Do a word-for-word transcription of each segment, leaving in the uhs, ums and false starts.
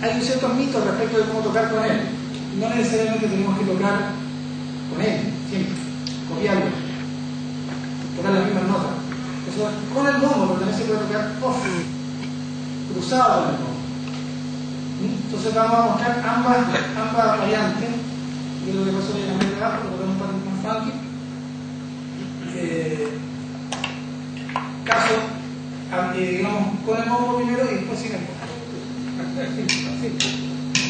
hay ciertos mitos respecto de cómo tocar con él. No necesariamente tenemos que tocar con él, siempre, copiarlo, tocar las mismas notas. Eso, con el bombo, pero también se puede tocar off, cruzado con el bombo. Entonces vamos a mostrar ambas, ambas variantes. Yo lo que pasó en la media de abajo, lo ponemos un patrón más funky. Eh, caso, eh, digamos, con el bombo primero y después sin el bombo. Así, así.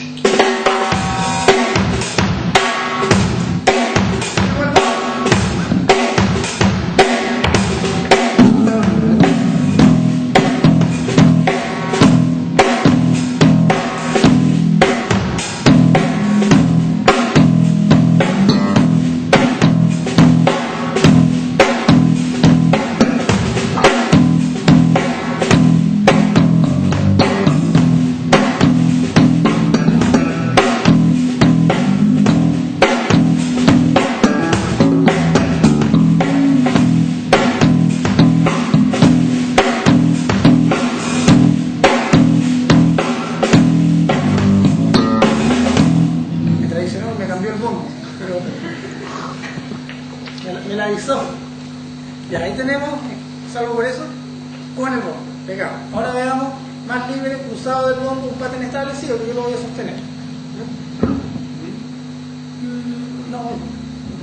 Me la avisó. Y ahí tenemos, salvo por eso, con el bombo, pegado. Ahora veamos, más libre, cruzado del bombo, un patrón establecido, que yo lo voy a sostener. No,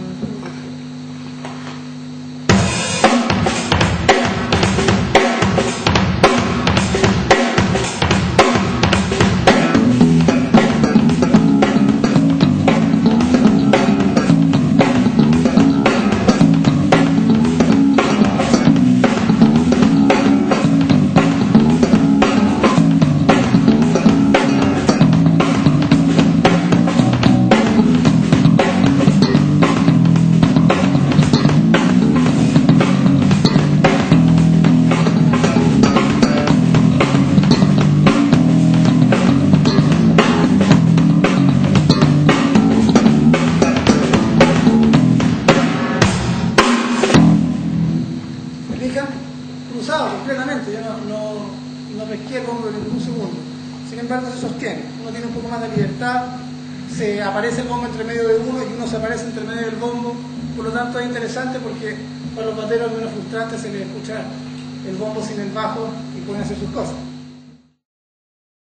cruzado completamente, yo no, no, no pesqué el bombo en ningún segundo. Sin embargo se sostiene, uno tiene un poco más de libertad, se aparece el bombo entre medio de uno y uno se aparece entre medio del bombo, por lo tanto es interesante porque para los bateros menos frustrantes se les escucha el bombo sin el bajo y pueden hacer sus cosas.